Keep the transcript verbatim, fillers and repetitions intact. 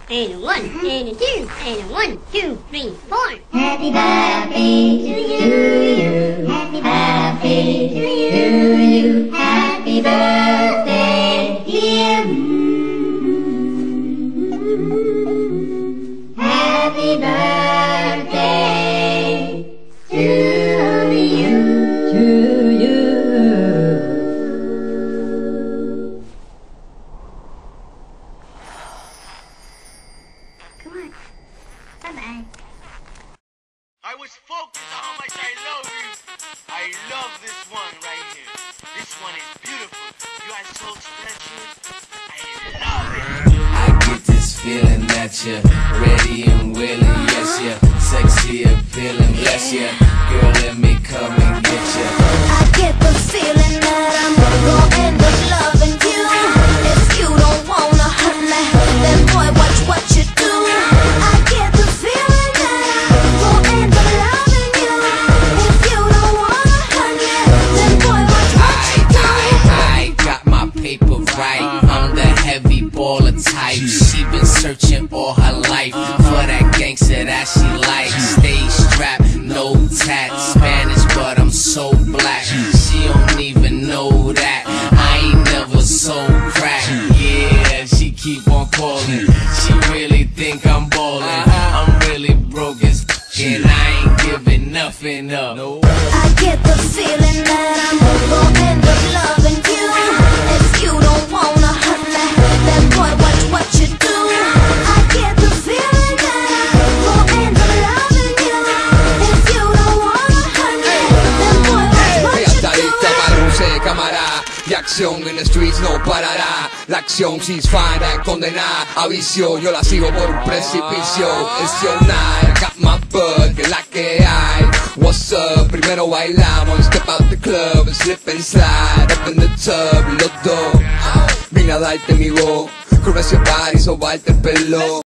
and a one, and a two, and a one, two, three, four. Happy birthday to you. Happy birthday to you. Happy birthday, dear. Happy birthday to you. To you. Come on. Bye-bye. I was focused on how much I love you. I love this one right here. This one is beautiful. You are so special. I love it. I get this feeling that you're ready and willing. Yes, you're sexy and feeling. Bless you. Girl, let me come and get you. I get the feeling that I'm gonna end up loving you. If you don't wanna hurt me, then boy, watch what you do. I get the feeling that I'm gonna end up loving you. If you don't wanna hurt me, then boy, watch what you do. I, I got my paper right. I'm the heavy baller type. She been searching all her life for that gangster that she likes. Stay strapped, no tat, Spanish, but I'm so black. She don't even know that I ain't never sold crack. Yeah, she keep on calling. She really think I'm ballin'. I'm really broke as f***, and I ain't giving nothing up. I get the feeling that I'm gonna end up loving you. If you don't wanna hurt me, then boy, watch what you do. I get the feeling that I'm gonna end up loving you. If you don't wanna hurt me, then boy, watch what you Ella está lista para un C, cámara de acción en the streets no parará. La acción she's fine a condenar a vicio. Yo la sigo por un precipicio. It's your night, I got my bug, que la que hay. What's up? Primero bailamos, step out the club and slip and slide up in the tub, los dos. Vine a darte mi voz, curva ese body, sobarte el pelo.